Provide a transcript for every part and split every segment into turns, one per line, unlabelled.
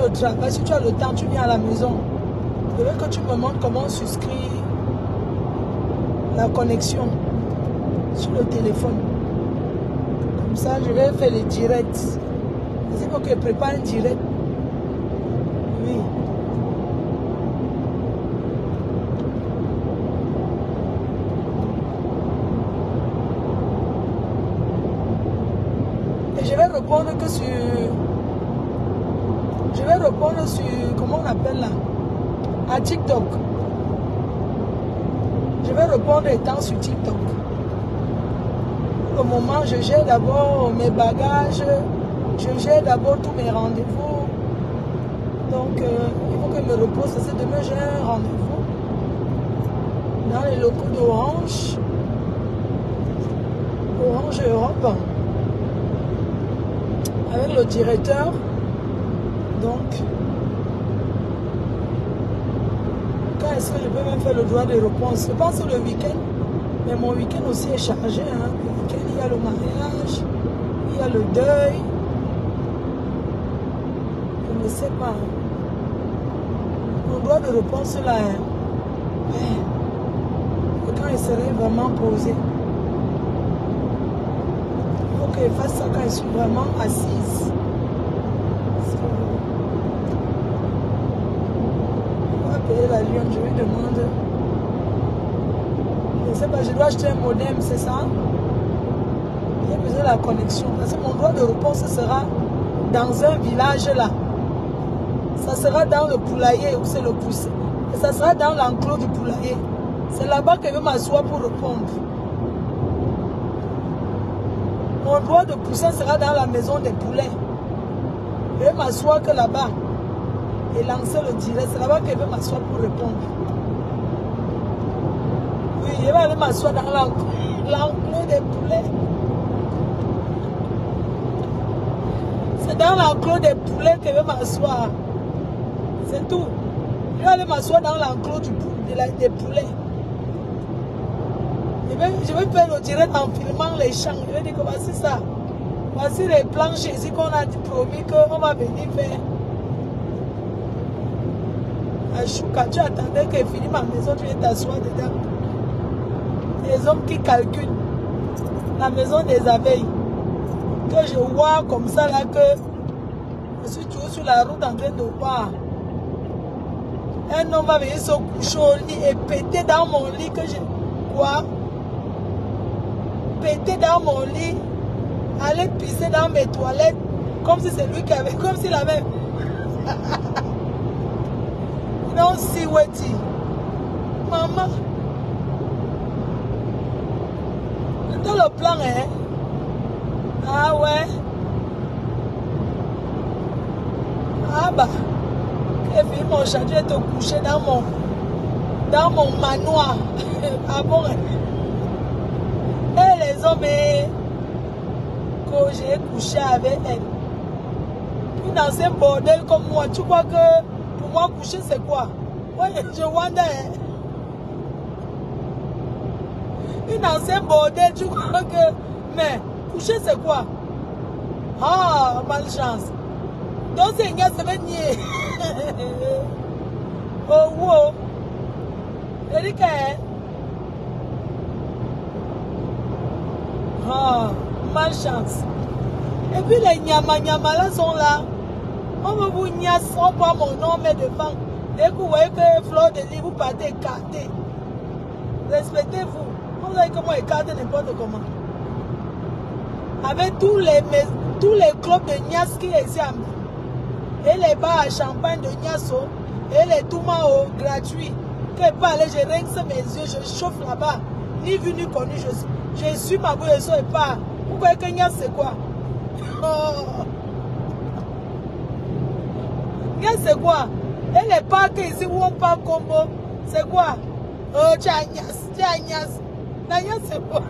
le travail, si tu as le temps, tu viens à la maison. Je veux que tu me montres comment on souscrit la connexion sur le téléphone. Comme ça, je vais faire les directs. Il faut que je prépare un direct. Oui. Et je vais répondre que sur... Je vais répondre sur... Comment on appelle là? À TikTok. Je vais répondre étant sur TikTok. Au moment, je gère d'abord mes bagages. Je gère d'abord tous mes rendez-vous. Donc, il faut que je me repose. C'est demain, j'ai un rendez-vous dans les locaux d'Orange. Orange Europe. Avec le directeur. Donc, quand est-ce que je peux même faire le droit de réponse? Je pense le week-end. Mais mon week-end aussi est chargé. Hein. Le week-end, il y a le mariage. Il y a le deuil. Je ne sais pas. Mon droit de réponse là, quand il serait vraiment posé. Il faut que je fasse ça quand je suis vraiment assise. On va payer la Lyon, je lui demande. Je ne sais pas, je dois acheter un modem, c'est ça? J'ai besoin de la connexion. Parce que mon droit de réponse sera dans un village là. Ça sera dans le poulailler où c'est le poussé. Et ça sera dans l'enclos du poulailler. C'est là-bas que je vais m'asseoir pour répondre. Mon droit de poussin sera dans la maison des poulets. Je vais m'asseoir que là-bas. Et lancer le direct. C'est là-bas que je vais m'asseoir pour répondre. Oui, je vais aller m'asseoir dans l'enclos des poulets. C'est dans l'enclos des poulets que je vais m'asseoir. C'est tout. Je vais aller m'asseoir dans l'enclos des poulets. Je vais faire le direct en filmant les champs. Je vais dire que voici ça. Voici les planches ici qu'on a promis qu'on va venir faire. Quand tu attendais que je finisse ma maison, tu viens t'asseoir dedans. Les hommes qui calculent la maison des abeilles. Que je vois comme ça là que je suis toujours sur la route en train de voir. Un homme va venir se coucher au lit et péter dans mon lit que je... Quoi? Péter dans mon lit, aller pisser dans mes toilettes, comme si c'est lui qui avait... Comme s'il avait... Non, si, Weti. Maman. Dans le plan, hein? Ah ouais? Ah bah... Et puis mon chat, je vais te coucher dans mon manoir. Ah bon? Et les hommes que j'ai couché avec elle. Puis dans un bordel comme moi, tu crois que pour moi coucher c'est quoi? Ouais, je wonder. Puis dans un bordel, tu crois que... Mais coucher c'est quoi? Ah, malchance. Donc c'est une semaine. Oh, wow. Erika, ah, malchance. Et puis les nyama là sont là. On me vous niasse, on prend mon nom, mais devant. Dès que vous voyez que Fleur de Lys, vous partez écarté. Respectez-vous. Vous savez comment écarter n'importe comment. Avec tous les clubs de Nias qui existent. Et les bars à champagne de Niasso. Et les Toumao gratuits. Que je peux aller, je rince mes yeux, je chauffe là-bas. Ni vu ni connu, je suis ma bouille et pas. Vous voyez que Nias c'est quoi? Oh. Nias c'est quoi? Et les parcs ici où on parle combo, c'est quoi? Oh, tiens Nias. Nias c'est quoi?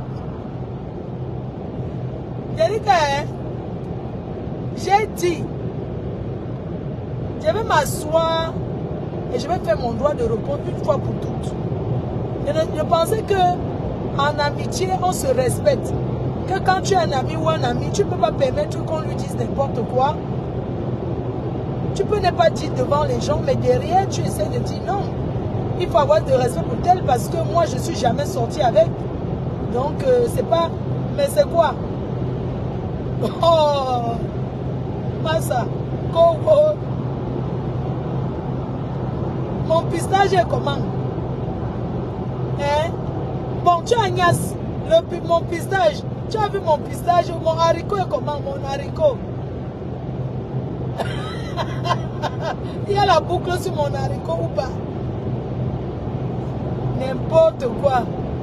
J'ai dit, je vais m'asseoir et je vais faire mon droit de réponse une fois pour toutes. Je pensais que en amitié, on se respecte. Que quand tu es un ami ou un ami, tu ne peux pas permettre qu'on lui dise n'importe quoi. Tu peux ne pas dire devant les gens, mais derrière, tu essaies de dire non. Il faut avoir de respect pour tel parce que moi, je ne suis jamais sortie avec. Donc, c'est pas... Mais c'est quoi? Oh! Massa! Coco! Mon pistage est comment? Hein? Bon, tu as Agnès, mon pistage. Tu as vu mon pistage? Mon haricot est comment? Mon haricot? Il y a la boucle sur mon haricot ou pas? N'importe quoi.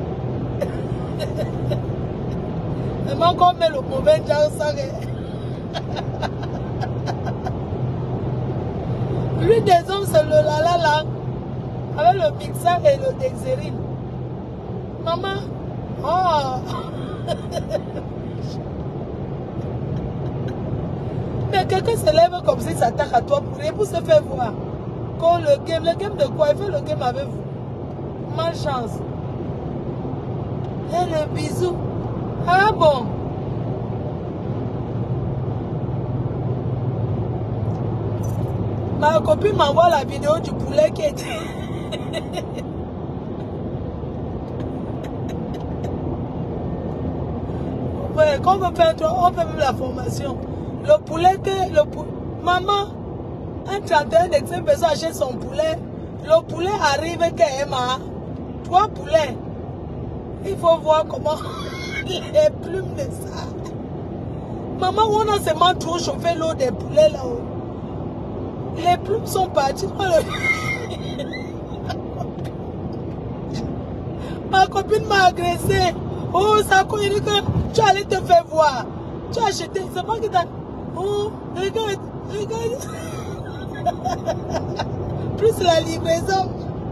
Mais encore met le mauvais genre ça. Lui des hommes c'est le la avec le mixeur et le dexérine. Maman, oh. Mais quelqu'un se lève comme s'il s'attaque à toi pour se faire voir. Quand le game de quoi? Il fait le game avec vous. Malchance. Et le bisou. Ah bon? Ma copine m'envoie la vidéo du poulet qui était... Ouais, quand on fait même la formation. Le poulet que... Maman, un 31 d'exemple, personne achète son poulet. Le poulet arrive qu'elle a 3 poulets. Il faut voir comment les plumes de ça. Maman, on a seulement trop chauffé l'eau des poulets là-haut. Les plumes sont parties. Ma copine m'a agressé. Oh, ça dit que tu allais te faire voir. Tu as acheté. C'est pas que t'as... Oh, regarde. Plus la livraison.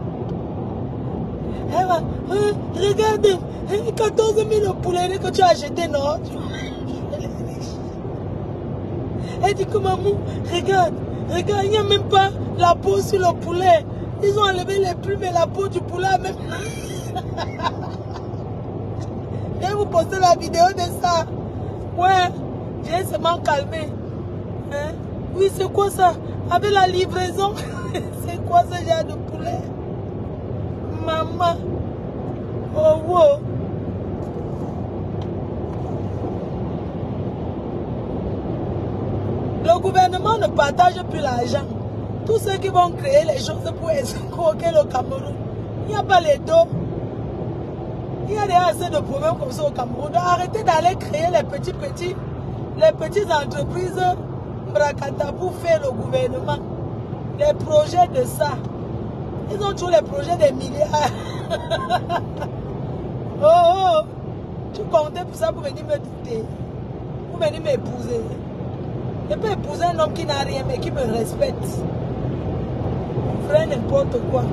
Elle va, regarde, 14 000 poulets que tu as acheté, non? Elle dit que maman, regarde, il n'y a même pas la peau sur le poulet. Ils ont enlevé les plumes et la peau du poulet même. Je vais vous poster la vidéo de ça. Ouais, j'ai seulement calmé. Hein? Oui, c'est quoi ça? Avec la livraison, c'est quoi ce genre de poulet? Maman. Oh, wow. Le gouvernement ne partage plus l'argent. Tous ceux qui vont créer les choses pour escroquer le Cameroun, il n'y a pas les dos. Il y a déjà assez de problèmes comme ça au Cameroun. Donc arrêtez d'aller créer les petites entreprises bracata pour faire le gouvernement. Les projets de ça. Ils ont toujours les projets des milliards. Oh, tu comptais pour ça pour venir me douter. Pour venir m'épouser. Je peux épouser un homme qui n'a rien mais qui me respecte. Frère n'importe quoi.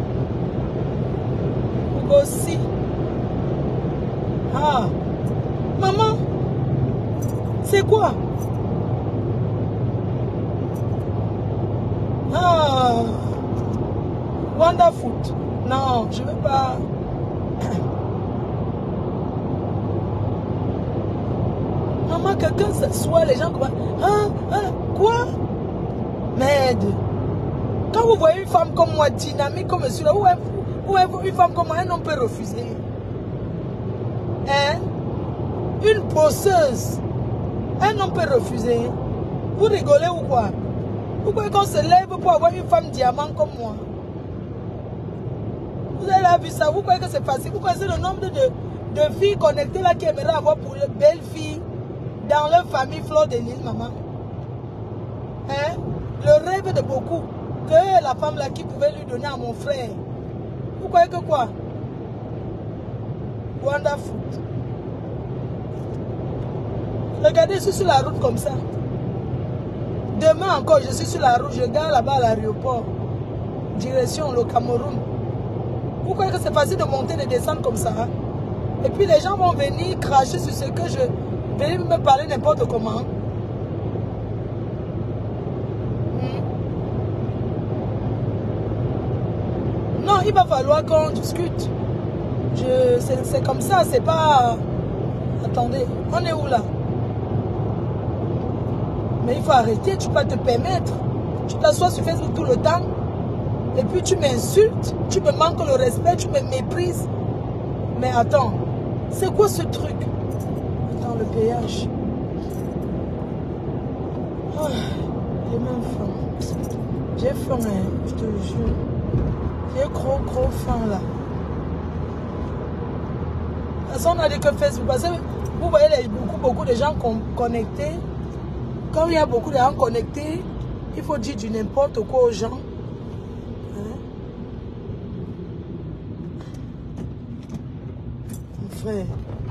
Aussi. Ah. Maman. C'est quoi? Ah. Wonderfoot. Non, je ne veux pas. Maman, quelqu'un s'assoit, les gens commencent. Quoi? Merde. Quand vous voyez une femme comme moi, dynamique comme celui-là, où une femme comme moi, un homme peut refuser. Hein? Une bosseuse. Un homme peut refuser. Vous rigolez ou quoi? Vous croyez qu'on se lève pour avoir une femme diamant comme moi? Vous avez vu ça? Vous croyez que c'est facile? Vous connaissez le nombre de filles connectées là qui aimeraient avoir pour les belles filles dans leur famille Fleur de l'île, maman? Hein? Le rêve de beaucoup. Que la femme là qui pouvait lui donner à mon frère. Vous croyez que quoi? Wonderfoot. Regardez, je suis sur la route comme ça. Demain encore, je suis sur la route. Je garde là-bas à l'aéroport. Direction le Cameroun. Vous croyez que c'est facile de monter et de descendre comme ça? Hein? Et puis les gens vont venir cracher sur ce que je... Venir me parler n'importe comment. Non, il va falloir qu'on discute. C'est comme ça, c'est pas... Attendez, on est où là? Mais il faut arrêter, tu peux pas te permettre. Tu t'assois sur Facebook tout le temps. Et puis tu m'insultes. Tu me manques le respect. Tu me méprises. Mais attends. C'est quoi ce truc? Attends, le péage. Oh, j'ai même faim. J'ai faim, hein, je te le jure. J'ai gros faim là. De toute façon, on a dit que Facebook, parce que vous voyez beaucoup de gens connectés. Quand il y a beaucoup de gens connectés, il faut dire du n'importe quoi aux gens. Hein? Mon frère.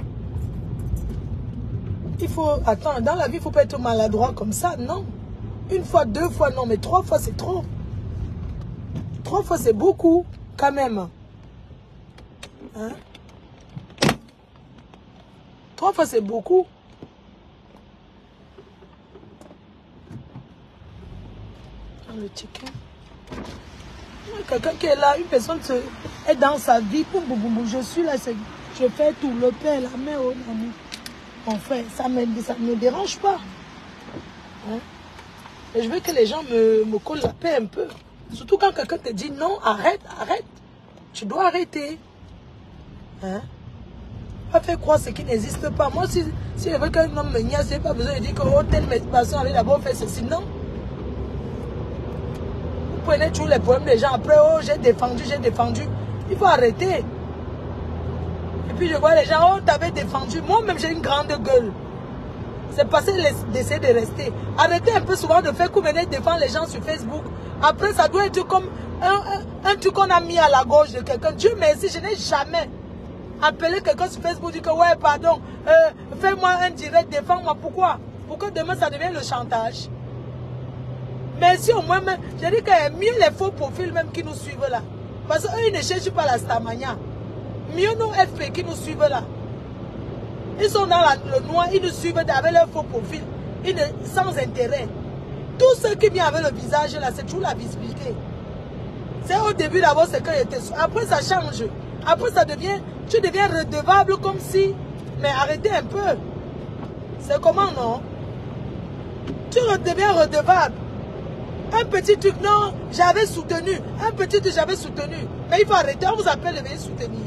Il faut, attends, dans la vie, il ne faut pas être maladroit comme ça, non. Une fois, 2 fois, non, mais 3 fois, c'est trop. 3 fois, c'est beaucoup, quand même. Hein? 3 fois, c'est beaucoup. Le chicken. Quelqu'un qui est là, une personne est dans sa vie. Boum, boum, boum, je suis là, je fais tout, le père, la mère, oh, l'amour. Mon frère, ça ne me dérange pas. Hein? Et je veux que les gens me collent la paix un peu. Surtout quand quelqu'un te dit non, arrête, arrête. Tu dois arrêter. Hein? Pas faire croire ce qui n'existe pas. Moi, si je veux qu'un homme me niaise, je n'ai pas besoin de dire que oh, telle personne avait d'abord fait ceci. Non. Vous prenez toujours les problèmes des gens. Après, oh, j'ai défendu, j'ai défendu. Il faut arrêter. Et puis je vois les gens, oh, t'avais défendu. Moi-même, j'ai une grande gueule. C'est passé d'essayer de rester. Arrêtez un peu souvent de faire comme défendre les gens sur Facebook. Après, ça doit être comme un truc qu'on a mis à la gauche de quelqu'un. Dieu merci, je n'ai jamais appelé quelqu'un sur Facebook, dit que ouais, pardon, fais-moi un direct, défends-moi. Pourquoi? Pourquoi demain ça devient le chantage? Mais si au moins, je dis que mieux les faux profils même qui nous suivent là. Parce qu'eux, ils ne cherchent pas la stamania. Mieux nos FP qui nous suivent là. Ils sont dans le noir, ils nous suivent avec leur faux profil. Sans intérêt. Tous ceux qui viennent avec le visage là, c'est toujours la visibilité. C'est au début d'abord, c'est quand il était. Après, ça change. Après, ça devient. Tu deviens redevable comme si. Mais arrêtez un peu. C'est comment, non? Tu deviens redevable. Un petit truc, non, j'avais soutenu. Un petit truc, j'avais soutenu. Mais il faut arrêter. On vous appelle de venir soutenir.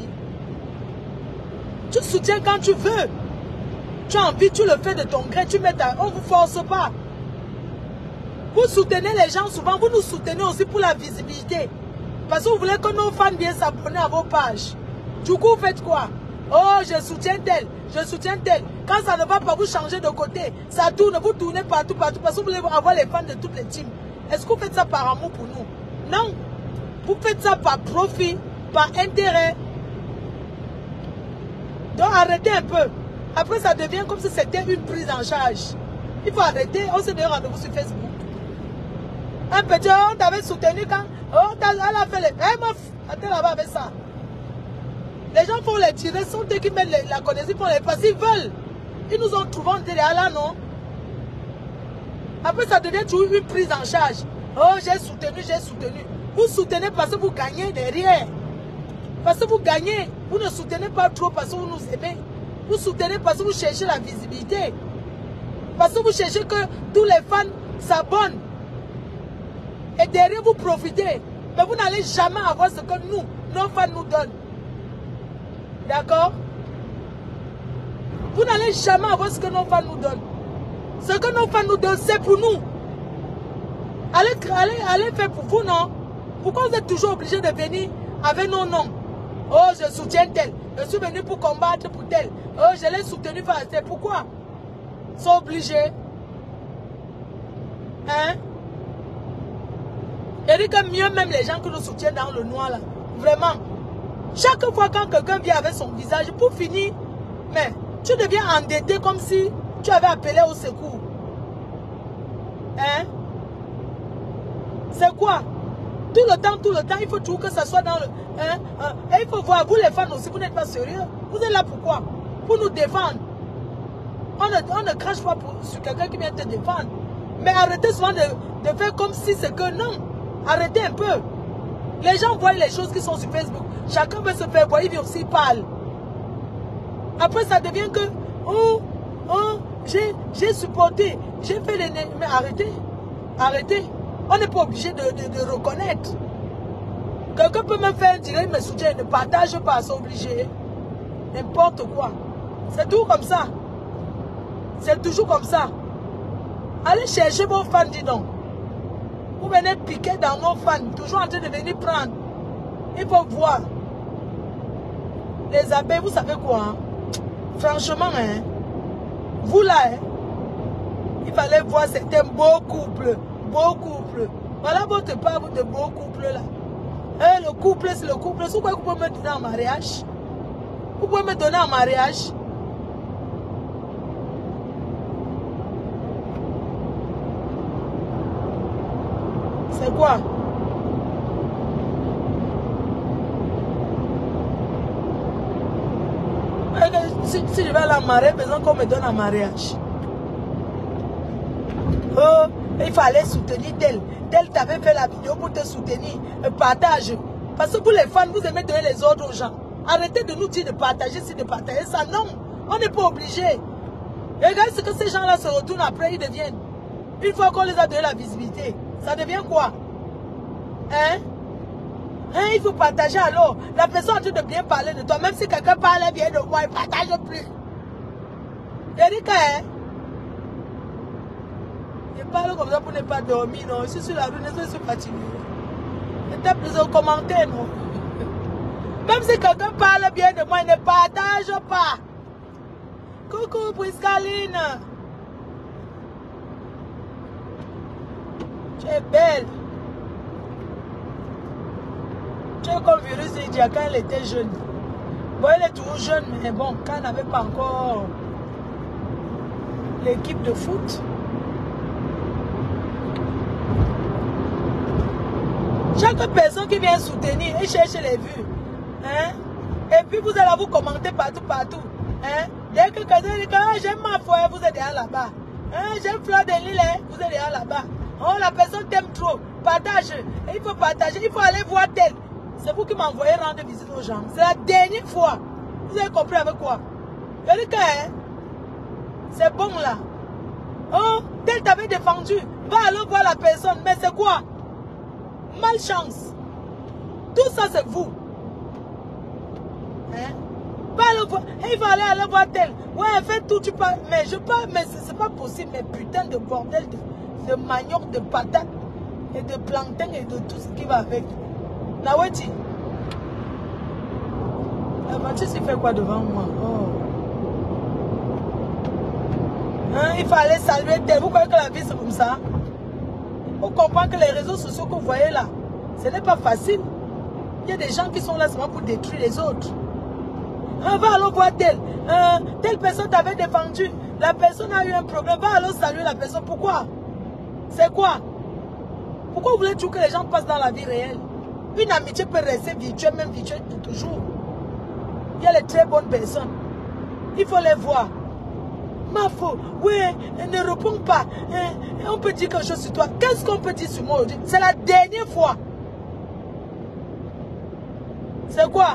Tu soutiens quand tu veux. Tu as envie, tu le fais de ton gré. On ne vous force pas. Vous soutenez les gens souvent. Vous nous soutenez aussi pour la visibilité. Parce que vous voulez que nos fans viennent s'abonner à vos pages. Du coup, vous faites quoi? Oh, je soutiens tel. Je soutiens tel. Quand ça ne va pas, vous changez de côté. Ça tourne. Vous tournez partout, partout. Parce que vous voulez avoir les fans de toutes les teams. Est-ce que vous faites ça par amour pour nous? Non. Vous faites ça par profit, par intérêt. Donc arrêtez un peu. Après, ça devient comme si c'était une prise en charge. Il faut arrêter. On se donne rendez-vous sur Facebook. Un petit, on t'avait soutenu quand... Oh, elle a fait les... Eh, meuf, attends là-bas avec ça. Les gens font les tirer, sont eux qui mettent la connaissance pour les passer. Ils veulent. Ils nous ont trouvé en télé, là, non? Après, ça devient toujours une prise en charge. Oh, j'ai soutenu, j'ai soutenu. Vous soutenez parce que vous gagnez derrière. Parce que vous gagnez. Vous ne soutenez pas trop parce que vous nous aimez. Vous soutenez parce que vous cherchez la visibilité. Parce que vous cherchez que tous les fans s'abonnent. Et derrière, vous profitez. Mais vous n'allez jamais avoir ce que nous, nos fans nous donnent. D'accord? Vous n'allez jamais avoir ce que nos fans nous donnent. Ce que nos fans nous donnent, c'est pour nous. Allez faire pour vous, non? Pourquoi vous êtes toujours obligé de venir avec nos noms? Oh, je soutiens tel. Je suis venu pour combattre pour tel. Oh, je l'ai soutenu par tel. Pourquoi? Ils sont obligés. Hein? Je dis que mieux même les gens qui nous soutiennent dans le noir là. Vraiment. Chaque fois quand quelqu'un vient avec son visage, pour finir, mais tu deviens endetté comme si tu avais appelé au secours. Hein? C'est quoi? Tout le temps, il faut toujours que ça soit dans le... Hein? Et il faut voir, vous les fans aussi, vous n'êtes pas sérieux. Vous êtes là pourquoi? Pour nous défendre. On ne crache pas sur quelqu'un qui vient te défendre. Mais arrêtez souvent de faire comme si c'est que non. Arrêtez un peu. Les gens voient les choses qui sont sur Facebook. Chacun veut se faire voir, il vient aussi parler. Après, ça devient que... Oh, j'ai supporté. J'ai fait les... Mais arrêtez. Arrêtez. On n'est pas obligé de reconnaître. Quelqu'un peut me faire dire, il me soutient, ne partage pas, c'est obligé. N'importe quoi. C'est tout comme ça. C'est toujours comme ça. Allez chercher vos fans, dis donc. Vous venez piquer dans nos fans, toujours en train de venir prendre. Il faut voir. Les abeilles, vous savez quoi, hein? Franchement, hein, vous là, hein, il fallait voir certains beaux couples. Beaux couples. Voilà votre part de beaux couples là. Hein, le couple, c'est le couple. C'est quoi que vous pouvez me donner en mariage? Vous pouvez me donner en mariage? C'est quoi? Si je vais à la mariée, besoin qu'on me donne un mariage. Oh, il fallait soutenir tel. Tel t'avait fait la vidéo pour te soutenir. Partage. Parce que pour les fans, vous aimez donner les ordres aux gens. Arrêtez de nous dire de partager, si de partager ça. Non, on n'est pas obligé. Et regarde ce que ces gens-là se retournent après, ils deviennent. Une fois qu'on les a donné la visibilité, ça devient quoi? Hein? Hein, il faut partager alors. La personne est en train de bien parler de toi. Même si quelqu'un parle bien de moi, il ne partage plus. Il dit que, hein? Je parle comme ça pour ne pas dormir, non. Je suis sur la rue, je suis fatigué. Je tape les commentaires, non. Même si quelqu'un parle bien de moi, il ne partage pas. Coucou, Priscaline. Tu es belle. Tu es comme Virus Lydia quand elle était jeune. Bon, elle est toujours jeune, mais bon, quand elle n'avait pas encore l'équipe de foot. Chaque personne qui vient soutenir et chercher les vues. Hein? Et puis vous allez vous commenter partout, partout. Hein? Dès que quelqu'un dit que j'aime ma foi, vous êtes déjà là-bas. Hein? J'aime Fleur de Lille, vous êtes déjà là-bas. Oh, la personne t'aime trop. Partage. Et il faut partager, il faut aller voir tel. C'est vous qui m'envoyez rendre visite aux gens. C'est la dernière fois. Vous avez compris avec quoi? Je dis que hein, c'est bon là. Oh, tel t'avait défendu. Va alors voir la personne. Mais c'est quoi? Malchance. Tout ça c'est vous. Hein? Va alors voir. Il va aller voir tel. Ouais, fais tout, tu parles. Mais je parle, mais c'est pas possible. Mais putain de bordel de manioc, de patates et de plantain et de tout ce qui va avec. Naweti. Mathis, il fait quoi devant moi? Oh. Hein, il fallait saluer tel. Vous croyez que la vie c'est comme ça? Vous comprenez que les réseaux sociaux que vous voyez là, ce n'est pas facile. Il y a des gens qui sont là seulement pour détruire les autres. Hein, va alors voir tel. Telle personne t'avait défendu. La personne a eu un problème. Va alors saluer la personne. Pourquoi? C'est quoi? Pourquoi vous voulez toujours que les gens passent dans la vie réelle? Une amitié peut rester virtuelle, même virtuelle pour toujours. Il y a les très bonnes personnes. Il faut les voir. Ma faute, oui, elle ne répond pas. On peut dire quelque chose sur toi. Qu'est-ce qu'on peut dire sur moi aujourd'hui? C'est la dernière fois. C'est quoi?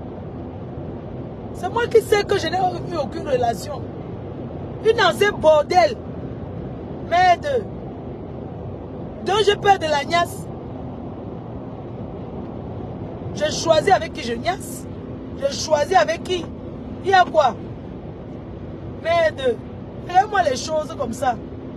C'est moi qui sais que je n'ai eu aucune relation. Une ancienne bordel. Merde. Donc je perds de la niasse. Je choisis avec qui je niasse. Je choisis avec qui. Il y a quoi? Merde. Regarde-moi les choses comme ça.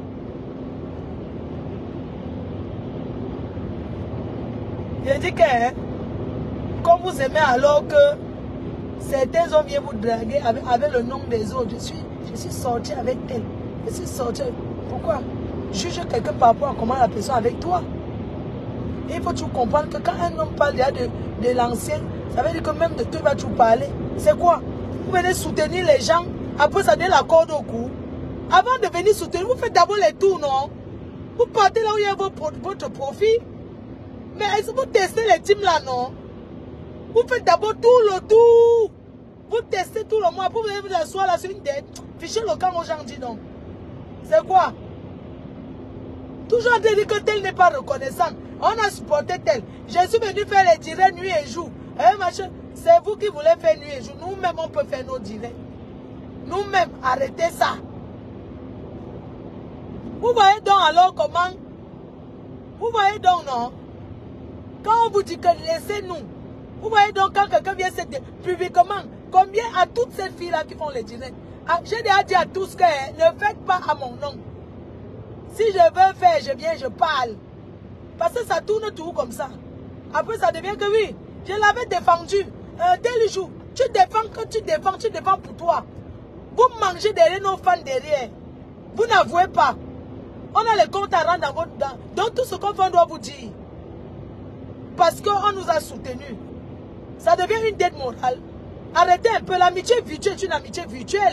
Je dis que, hein, comme vous aimez alors que certains hommes viennent vous draguer avec le nom des autres. Je suis sorti avec elle. Je suis sorti. Pourquoi? Juge quelqu'un par rapport à comment la personne avec toi. Et il faut toujours comprendre que quand un homme parle déjà de l'ancien, ça veut dire que même de toi, il va toujours parler. C'est quoi? Vous venez soutenir les gens, après ça donne la corde au cou. Avant de venir soutenir, vous faites d'abord les tours, non? Vous partez là où il y a votre profit. Mais est-ce que vous testez les teams là, non? Vous faites d'abord tout le tour. Vous testez tout le mois. Vous venez vous asseoir là sur une dette. Fichez le camp aux gens, dis donc. C'est quoi? Toujours à dire que tel n'est pas reconnaissant. On a supporté tel. Je suis venu faire les directs nuit et jour. C'est vous qui voulez faire nuit et jour. Nous-mêmes, on peut faire nos directs. Nous-mêmes, arrêtez ça. Vous voyez donc alors comment Vous voyez donc, non? Quand on vous dit que laissez-nous, vous voyez donc quand quelqu'un vient se dire publiquement, combien à toutes ces filles-là qui font les directs, j'ai déjà dit à tous que ne faites pas à mon nom. Si je veux faire, je viens, je parle. Parce que ça tourne tout comme ça. Après, ça devient que oui, je l'avais défendu. Tel jour, tu défends pour toi. Vous mangez derrière nos fans derrière. Vous n'avouez pas. On a les comptes à rendre dans votre... Donc tout ce qu'on fait, on doit vous dire. Parce qu'on nous a soutenus. Ça devient une dette morale. Arrêtez un peu. L'amitié virtuelle est une amitié virtuelle.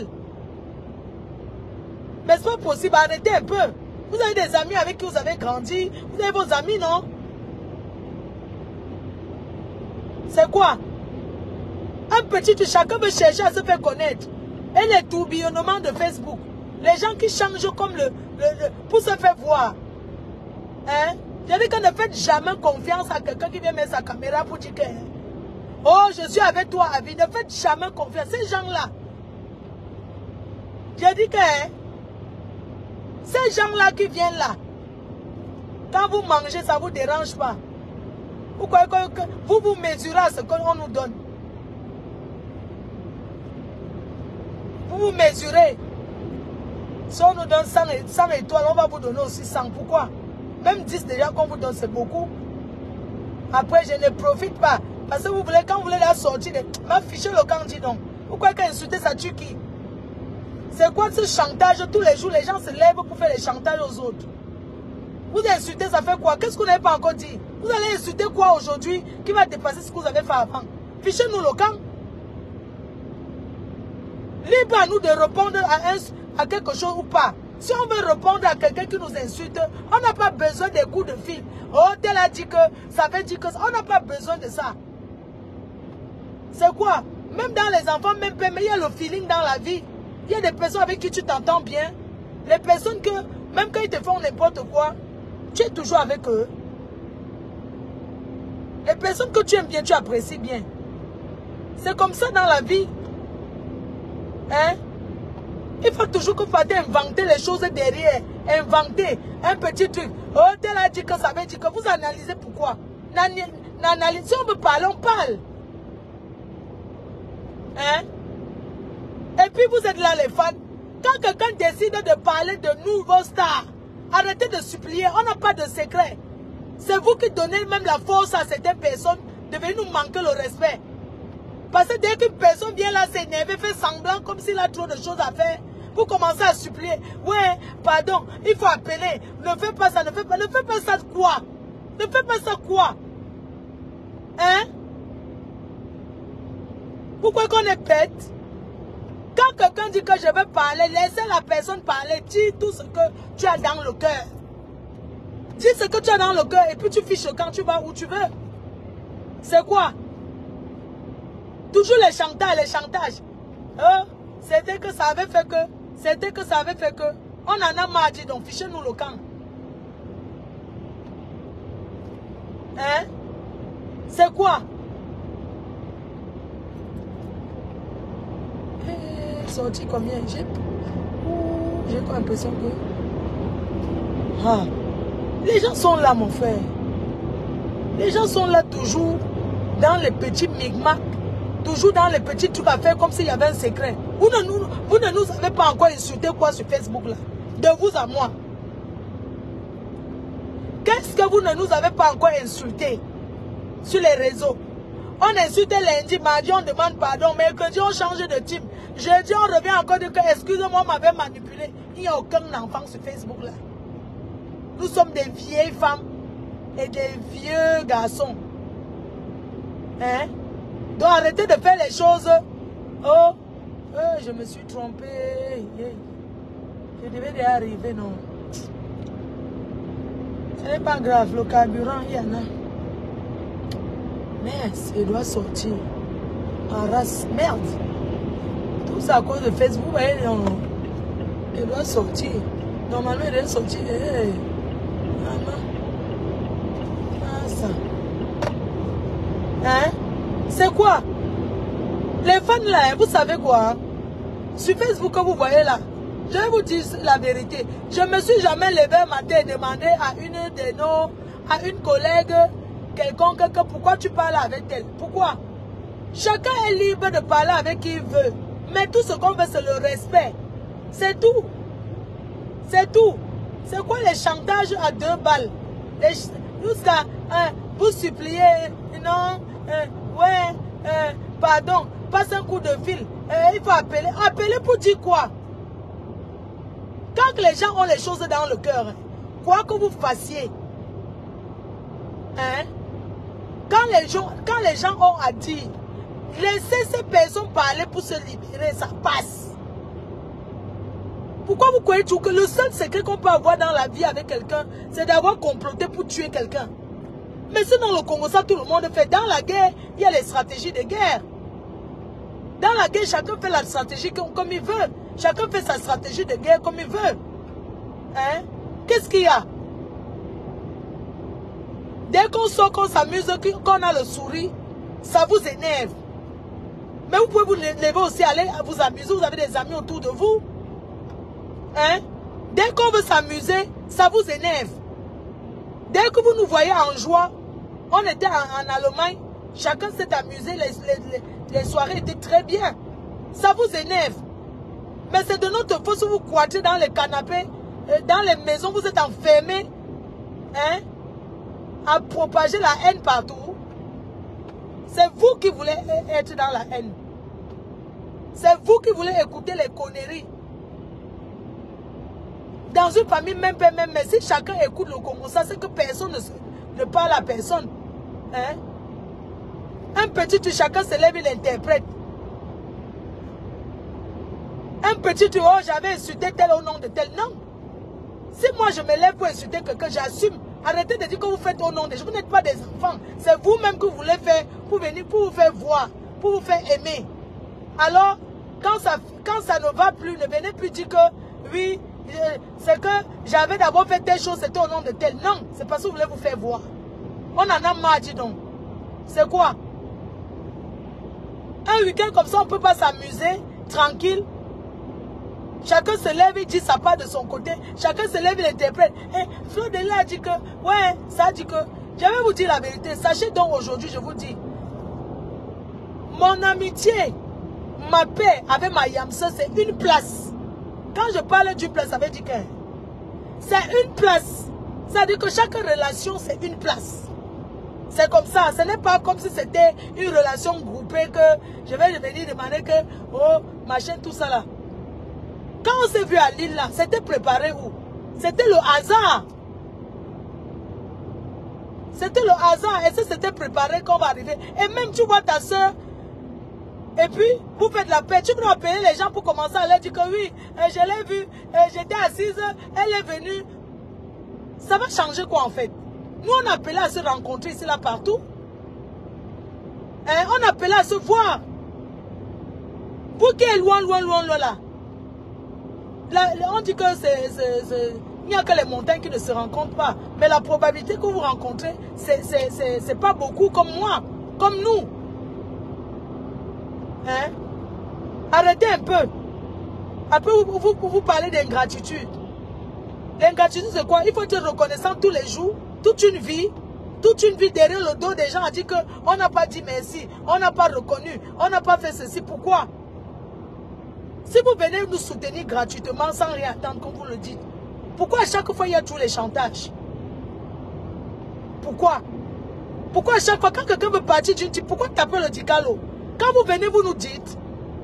Mais c'est pas possible. Arrêtez un peu. Vous avez des amis avec qui vous avez grandi. Vous avez vos amis, non? C'est quoi? Un petit truc, chacun veut chercher à se faire connaître. Et les tourbillonnements de Facebook. Les gens qui changent comme pour se faire voir. Hein? Je dis que ne faites jamais confiance à quelqu'un qui vient mettre sa caméra pour dire que oh, je suis avec toi, Avi. Ne faites jamais confiance. Ces gens-là. Je dis que ces gens-là qui viennent là, quand vous mangez, ça ne vous dérange pas. Vous croyez que vous vous mesurez à ce qu'on nous donne. Vous vous mesurez. Si on nous donne 100 étoiles, on va vous donner aussi 100. Pourquoi? Même 10 déjà qu'on vous donne, c'est beaucoup. Après, je ne profite pas. Parce que vous voulez, quand vous voulez la sortie, m'afficher le camp, dit non. Pourquoi qu'insulter, ça tue qui? C'est quoi ce chantage? Tous les jours, les gens se lèvent pour faire les chantages aux autres. Vous insultez, ça fait quoi? Qu'est-ce que vous n'avez pas encore dit? Vous allez insulter quoi aujourd'hui qui va dépasser ce que vous avez fait avant? Fichez-nous le camp. Libre à nous de répondre à quelque chose ou pas. Si on veut répondre à quelqu'un qui nous insulte, on n'a pas besoin des coups de fil. Oh, tel a dit que, ça veut dire que... On n'a pas besoin de ça. C'est quoi? Même dans les enfants, même il y a le feeling dans la vie. Il y a des personnes avec qui tu t'entends bien. Les personnes que, même quand ils te font n'importe quoi, tu es toujours avec eux. Les personnes que tu aimes bien, tu apprécies bien. C'est comme ça dans la vie. Hein? Il faut toujours que vous inventer les choses derrière. Inventer un petit truc. Oh, tel a dit que ça veut dire que vous analysez pourquoi. Si on veut parler, on parle. Hein? Et puis vous êtes là les fans. Quand quelqu'un décide de parler de nouveaux stars, arrêtez de supplier. On n'a pas de secret. C'est vous qui donnez même la force à certaines personnes de venir nous manquer le respect. Parce que dès qu'une personne vient là s'énerver, fait semblant comme s'il a trop de choses à faire, vous commencez à supplier. Ouais, pardon, il faut appeler. Ne fais pas ça, ne fais pas ça quoi? Ne fais pas ça quoi? Hein? Pourquoi qu'on est bête? Quand quelqu'un dit que je veux parler, laissez la personne parler. Dis tout ce que tu as dans le cœur. Dis ce que tu as dans le cœur et puis tu fiches quand tu vas où tu veux. C'est quoi? Toujours les chantages. C'était que ça avait fait que. On en a marre dit donc fichez-nous le camp. Hein? C'est quoi? Sorti combien? J'ai pas l'impression que... Ah. Les gens sont là, mon frère. Les gens sont là toujours dans les petits micmacs. Toujours dans les petits trucs à faire comme s'il y avait un secret. Vous ne nous avez pas encore insulté quoi sur Facebook là. De vous à moi. Qu'est-ce que vous ne nous avez pas encore insulté sur les réseaux? On insulte lundi, mardi, on demande pardon. Mercredi, on change de team. Jeudi, on revient encore de que excusez-moi, on m'avait manipulé. Il n'y a aucun enfant sur Facebook là. Nous sommes des vieilles femmes et des vieux garçons. Hein? Donc arrêtez de faire les choses. Oh, je me suis trompé. Je devais déjà arriver, non. Ce n'est pas grave, le carburant, il y en a. Mais il doit sortir. En race, merde. Tout ça à cause de Facebook, non. Il doit sortir. Normalement, il doit sortir. Ah, ça. Hein? C'est quoi? Les fans là, vous savez quoi? Sur Facebook que vous voyez là, je vais vous dire la vérité. Je ne me suis jamais levé un matin et demandé à une de nos à une collègue quelconque que pourquoi tu parles avec elle. Pourquoi? Chacun est libre de parler avec qui il veut. Mais tout ce qu'on veut, c'est le respect. C'est tout. C'est tout. C'est quoi les chantages à 2 balles? Jusqu'à vous supplier, non, pardon, passe un coup de fil. Il faut appeler. Appeler pour dire quoi? Quand les gens ont les choses dans le cœur, quoi que vous fassiez, hein? Quand les gens ont à dire, laissez ces personnes parler pour se libérer, ça passe. Pourquoi vous croyez tout que le seul secret qu'on peut avoir dans la vie avec quelqu'un, c'est d'avoir comploté pour tuer quelqu'un? Mais c'est dans le Congo, ça tout le monde fait. Dans la guerre, il y a les stratégies de guerre. Dans la guerre, chacun fait la stratégie comme il veut. Chacun fait sa stratégie de guerre comme il veut. Hein? Qu'est-ce qu'il y a? Dès qu'on sort, qu'on s'amuse, qu'on a le sourire, ça vous énerve. Mais vous pouvez vous lever aussi, aller vous amuser. Vous avez des amis autour de vous. Hein? Dès qu'on veut s'amuser, ça vous énerve. Dès que vous nous voyez en joie, on était en Allemagne, chacun s'est amusé, les soirées étaient très bien. Ça vous énerve. Mais c'est de notre faute si vous croîtez dans les canapés, dans les maisons, vous êtes enfermés, hein, à propager la haine partout. C'est vous qui voulez être dans la haine. C'est vous qui voulez écouter les conneries. Dans une famille, même père, même mère, si chacun écoute le Congo, ça c'est que personne ne parle à personne. Hein? Un petit truc, chacun se lève, il interprète. Un petit truc, oh j'avais insulté tel au nom de tel. Non. Si moi je me lève pour insulter quelqu'un, j'assume. Arrêtez de dire que vous faites au nom de... Vous n'êtes pas des enfants. C'est vous-même que vous voulez faire pour venir, pour vous faire voir, pour vous faire aimer. Alors, quand ça ne va plus, ne venez plus dire que oui, c'est que j'avais d'abord fait telle chose, c'était au nom de tel. Non, c'est parce que vous voulez vous faire voir. On en a marre, dis donc. C'est quoi? Un week-end comme ça, on ne peut pas s'amuser, tranquille. Chacun se lève et dit sa part de son côté. Chacun se lève et l'interprète. Et Fleur de là dit que, ouais, ça dit que, je vais vous dire la vérité. Sachez donc aujourd'hui, je vous dis, mon amitié, ma paix avec ma Yamsa, c'est une place. Quand je parle d'une place, ça veut dire que c'est une place. Ça veut dire que chaque relation, c'est une place. C'est comme ça. Ce n'est pas comme si c'était une relation groupée que je vais venir demander que, oh, machin, tout ça là. Quand on s'est vu à Lille là, c'était préparé où? C'était le hasard. C'était le hasard. Et ça, c'était préparé qu'on va arriver. Et même tu vois ta soeur, et puis vous faites la paix. Tu peux appeler les gens pour commencer à leur dire que oui, je l'ai vue, j'étais assise, elle est venue. Ça va changer quoi en fait? Nous on appelait à se rencontrer ici là partout. On appelait à se voir. Pour qui est loin là. Là, on dit que il n'y a que les montagnes qui ne se rencontrent pas. Mais la probabilité que vous rencontrez, c'est pas beaucoup comme moi, comme nous. Hein? Arrêtez un peu. Après, vous parlez d'ingratitude. L'ingratitude, c'est quoi? Il faut être reconnaissant tous les jours, toute une vie derrière le dos des gens à dire qu'on n'a pas dit merci, on n'a pas reconnu, on n'a pas fait ceci. Pourquoi? Si vous venez nous soutenir gratuitement sans rien attendre, comme vous le dites, pourquoi à chaque fois il y a tous les chantages? Pourquoi? Pourquoi à chaque fois, quand quelqu'un veut partir d'une type, pourquoi taper le dicalo? Quand vous venez, vous nous dites.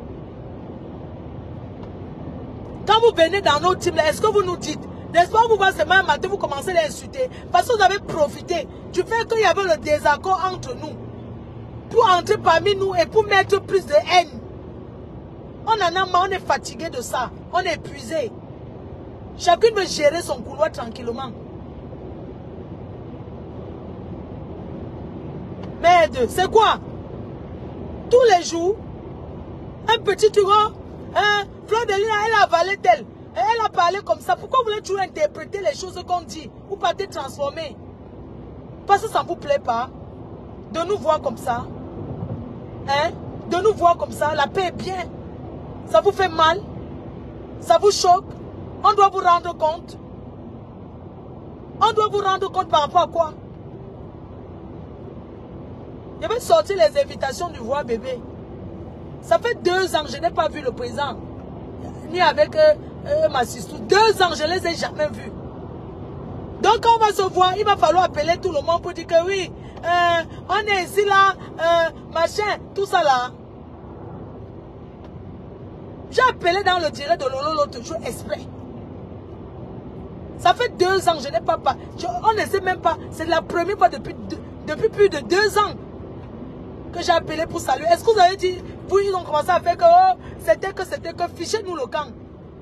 Quand vous venez dans nos teams, est-ce que vous nous dites? N'est-ce pas, vous voyez, ce matin, vous commencez à l'insulter. Parce que vous avez profité du fait qu'il y avait le désaccord entre nous. Pour entrer parmi nous et pour mettre plus de haine. On en a marre, on est fatigué de ça. On est épuisé. Chacun veut gérer son couloir tranquillement. Merde, c'est quoi? Tous les jours, un petit turon, Fleur de Lina, elle a avalé tel. Elle a parlé comme ça. Pourquoi vous voulez toujours interpréter les choses qu'on dit? Ou pas te transformer? Parce que ça ne vous plaît pas de nous voir comme ça. Hein? De nous voir comme ça. La paix est bien. Ça vous fait mal? Ça vous choque? On doit vous rendre compte? On doit vous rendre compte par rapport à quoi? Je vais sortir les invitations du roi bébé. Ça fait 2 ans que je n'ai pas vu le président. Ni avec ma sister. 2 ans, je ne les ai jamais vus. Donc quand on va se voir, il va falloir appeler tout le monde pour dire que oui, on est ici là, machin, tout ça là. J'ai appelé dans le direct de Lolo l'autre jour exprès. Ça fait 2 ans, je n'ai pas... on ne sait même pas. C'est la première fois depuis plus de 2 ans que j'ai appelé pour saluer. Est-ce que vous avez dit, vous, ils ont commencé à faire que oh, c'était que fichez-nous le camp.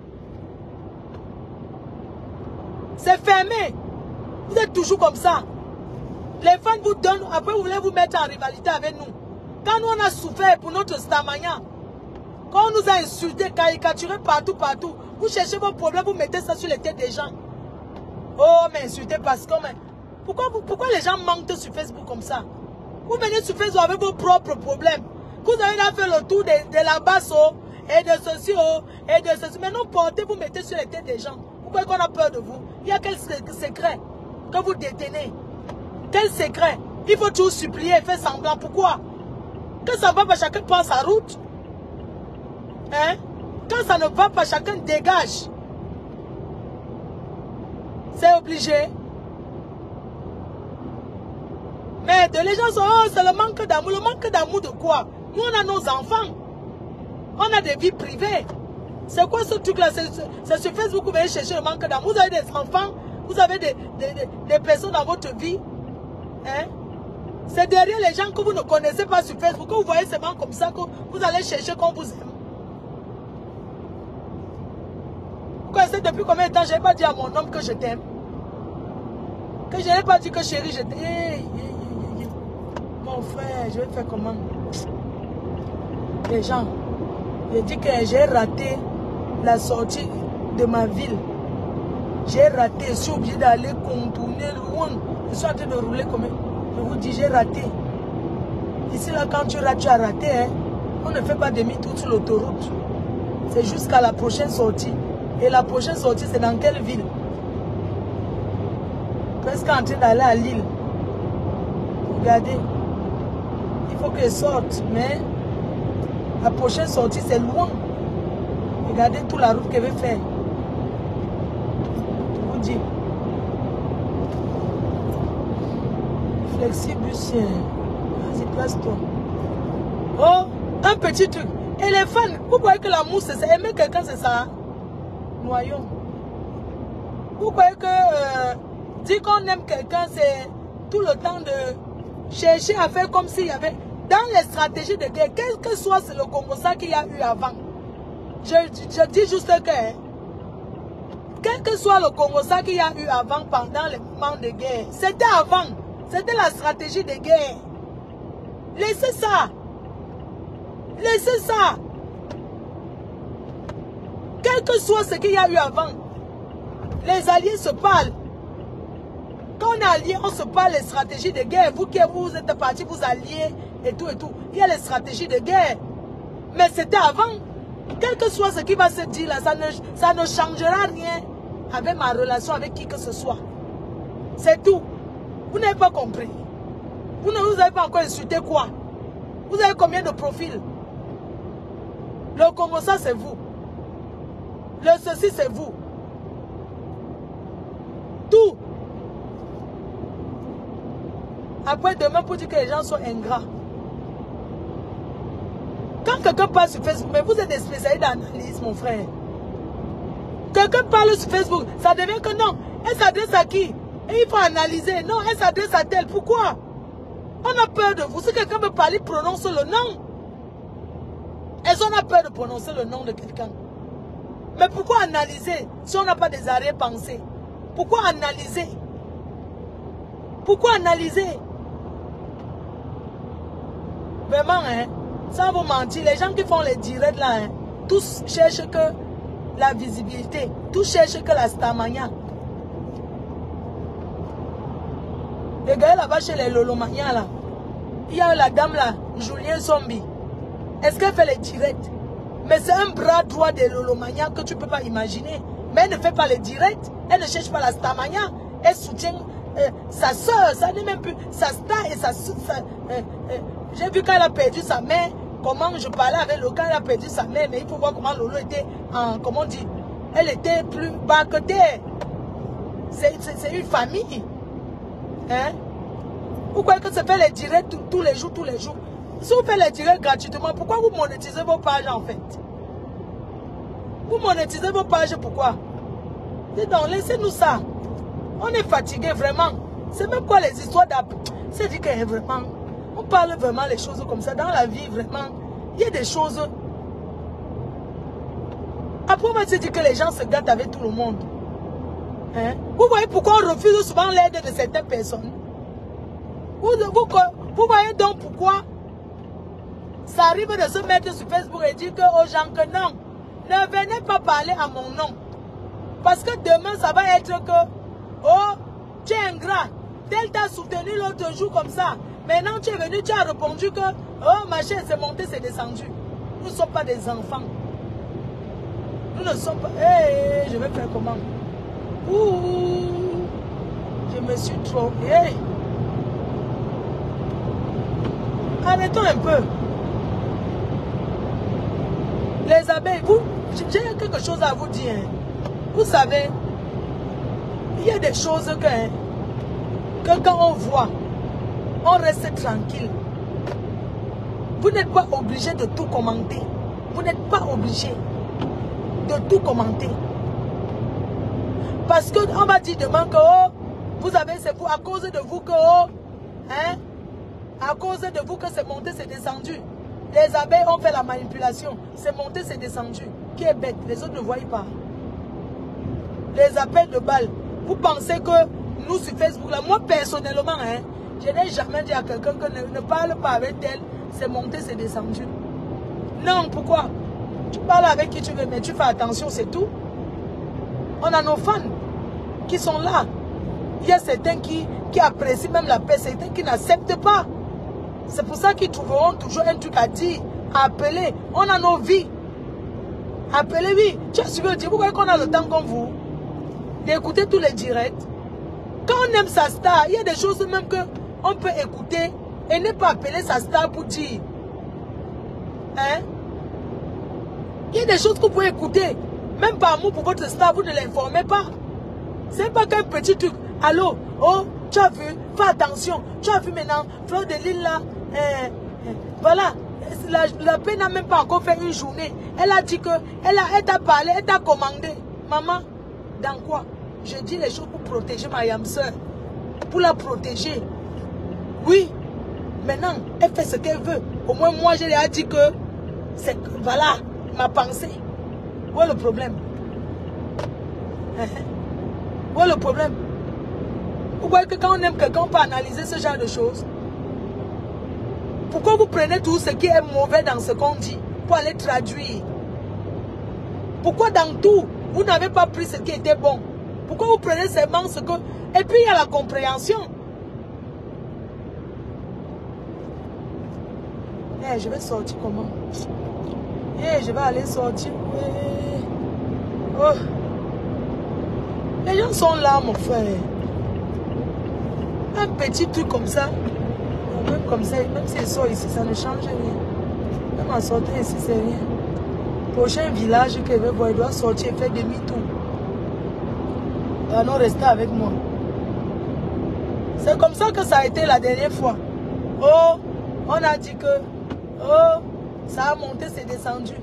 C'est fermé. Vous êtes toujours comme ça. Les fans vous donnent, après vous voulez vous mettre en rivalité avec nous. Quand nous on a souffert pour notre Stamania, quand on nous a insultés, caricaturés partout, vous cherchez vos problèmes, vous mettez ça sur les têtes des gens. Oh, mais insultez parce que... Pourquoi les gens mentent sur Facebook comme ça? Vous venez sur Facebook avec vos propres problèmes. Vous avez fait le tour de la basse et de ceci et de ceci. Mais non, portez, vous mettez sur les têtes des gens. Pourquoi qu'on a peur de vous? Il y a quel secret que vous détenez? Quel secret? Il faut toujours supplier et faire semblant. Pourquoi? Quand ça ne va pas, chacun prend sa route. Hein? Quand ça ne va pas, chacun dégage. C'est obligé. Mais les gens sont, oh, c'est le manque d'amour. Le manque d'amour de quoi? Nous, on a nos enfants. On a des vies privées. C'est quoi ce truc-là? C'est sur Facebook que vous allez chercher le manque d'amour. Vous avez des enfants. Vous avez des personnes dans votre vie. Hein? C'est derrière les gens que vous ne connaissez pas sur Facebook. Que vous voyez seulement comme ça que vous allez chercher qu'on vous aime. Vous connaissez depuis combien de temps je n'ai pas dit à mon homme que je t'aime? Que je n'ai pas dit que chérie, je t'aime. Hey. Mon frère, je vais faire comment? Les gens, je dis que j'ai raté la sortie de ma ville. J'ai raté, je suis obligé d'aller contourner loin. Je suis en train de rouler comme... Je vous dis, j'ai raté. Ici, là, quand tu rates, tu as raté. Hein? On ne fait pas demi-tour sur l'autoroute. C'est jusqu'à la prochaine sortie. Et la prochaine sortie, c'est dans quelle ville? Presque en train d'aller à Lille. Regardez. Il faut que je sorte. Mais la prochaine sortie, c'est loin. Regardez toute la route que je vais faire. Je vous dis. Flexibusien. Vas-y, place-toi. Oh, un petit truc. Et les fans, vous voyez que l'amour, c'est ça. Aimer quelqu'un, c'est ça. Noyons. Vous voyez que dire qu'on aime quelqu'un, c'est tout le temps de chercher à faire comme s'il y avait... Dans les stratégies de guerre, quel que soit le Congo-Ça qu'il y a eu avant, je dis juste que, quel que soit le Congo-Ça qu'il y a eu avant pendant les moments de guerre, c'était avant. C'était la stratégie de guerre. Laissez ça. Laissez ça. Quel que soit ce qu'il y a eu avant, les alliés se parlent. Quand on est alliés, on se parle les stratégies de guerre. Vous qui vous êtes partis, vous alliez et tout et tout. Il y a les stratégies de guerre. Mais c'était avant. Quel que soit ce qui va se dire là, ça ne changera rien avec ma relation avec qui que ce soit. C'est tout. Vous n'avez pas compris. Vous ne vous avez pas encore insulté quoi? Vous avez combien de profils? Le Congo, ça c'est vous. Le ceci c'est vous. Tout. Après demain pour dire que les gens sont ingrats. Quand quelqu'un parle sur Facebook, mais vous êtes des spécialistes d'analyse, mon frère. Quelqu'un parle sur Facebook, ça devient que non. Elle s'adresse à qui? Et il faut analyser. Non, elle s'adresse à tel. Pourquoi? On a peur de vous. Si quelqu'un veut parler, prononce le nom. Est-ce qu'on a peur de prononcer le nom de quelqu'un? Mais pourquoi analyser si on n'a pas des arrière-pensées? Pourquoi analyser? Pourquoi analyser? Vraiment, hein, sans vous mentir, les gens qui font les directs là, hein, tous cherchent que la visibilité, tous cherchent que la stamania. Regardez là-bas chez les Lolomania là. Il y a la dame là, Julien Zombie. Est-ce qu'elle fait les directs? Mais c'est un bras droit des Lolomania que tu ne peux pas imaginer. Mais elle ne fait pas les directs. Elle ne cherche pas la stamania. Elle soutient sa soeur, ça n'est même plus sa star et j'ai vu quand elle a perdu sa mère, comment je parlais avec Lolo quand elle a perdu sa mère, mais il faut voir comment Lolo était en, comment on dit, elle était plus bas que terre. C'est une famille. Hein? Vous croyez que ça fait les directs tous les jours, tous les jours? Si vous faites les directs gratuitement, pourquoi vous monétisez vos pages en fait? Vous monétisez vos pages, pourquoi? Donc, laissez-nous ça. On est fatigué vraiment. C'est même quoi les histoires d'après. C'est dit que vraiment, on parle vraiment les choses comme ça. Dans la vie, vraiment, il y a des choses. Après, on va se dire que les gens se gâtent avec tout le monde. Hein? Vous voyez pourquoi on refuse souvent l'aide de certaines personnes? Vous voyez donc pourquoi ça arrive de se mettre sur Facebook et dire aux gens que non, ne venez pas parler à mon nom. Parce que demain, ça va être que, oh, tu es ingrat. Tel t'a soutenu l'autre jour comme ça. Maintenant, tu es venu, tu as répondu que, oh, ma chaîne c'est monté, c'est descendu. Nous ne sommes pas des enfants. Nous ne sommes pas... Hey, je vais faire comment? Ouh, je me suis trop... Hey. Arrêtons un peu. Les abeilles, j'ai quelque chose à vous dire. Vous savez, il y a des choses que quand on voit, on reste tranquille. Vous n'êtes pas obligé de tout commenter. Vous n'êtes pas obligé de tout commenter. Parce qu'on va dire demain que oh, vous avez, c'est à cause de vous que oh, hein, à cause de vous que c'est monté, c'est descendu. Les abeilles ont fait la manipulation. C'est monté, c'est descendu. Qui est bête? Les autres ne voient pas. Les appels de balles. Vous pensez que nous sur Facebook, là, moi personnellement, hein, je n'ai jamais dit à quelqu'un que ne parle pas avec elle. C'est monté, c'est descendu. Non, pourquoi? Tu parles avec qui tu veux, mais tu fais attention, c'est tout. On a nos fans qui sont là. Il y a certains qui apprécient même la paix, certains qui n'acceptent pas. C'est pour ça qu'ils trouveront toujours un truc à dire, à appeler. On a nos vies. Appelez, oui. Tu as suivi le dire, vous voyez qu'on a le temps comme vous d'écouter tous les directs. Quand on aime sa star, il y a des choses même qu'on peut écouter et ne pas appeler sa star pour dire. Hein? Il y a des choses que vous pouvez écouter. Même par amour pour votre star, vous ne l'informez pas. C'est pas qu'un petit truc. Allô? Oh, tu as vu? Fais attention. Tu as vu maintenant? Fleur de Lille là. Voilà. La paix n'a même pas encore fait une journée. Elle a dit que elle t'a parlé, elle t'a commandé. Maman, dans quoi? Je dis les choses pour protéger ma yam soeur. Pour la protéger. Oui. Maintenant, elle fait ce qu'elle veut. Au moins, moi, je lui ai dit que c'est voilà ma pensée. Où est le problème? Où est le problème? Vous voyez que quand on aime quelqu'un, on peut analyser ce genre de choses. Pourquoi vous prenez tout ce qui est mauvais dans ce qu'on dit pour aller traduire? Pourquoi dans tout, vous n'avez pas pris ce qui était bon? Pourquoi vous prenez seulement ce que... Et puis il y a la compréhension. Eh, je vais sortir comment? Eh, je vais aller sortir. Oh. Les gens sont là, mon frère. Un petit truc comme ça. Même comme ça, même si ils sont ici, ça ne change rien. Même en sortant ici, c'est rien. Prochain village que je vais voir, il doit sortir et faire demi-tour. Non, restez avec moi. C'est comme ça que ça a été la dernière fois. Oh, on a dit que oh, ça a monté, c'est descendu.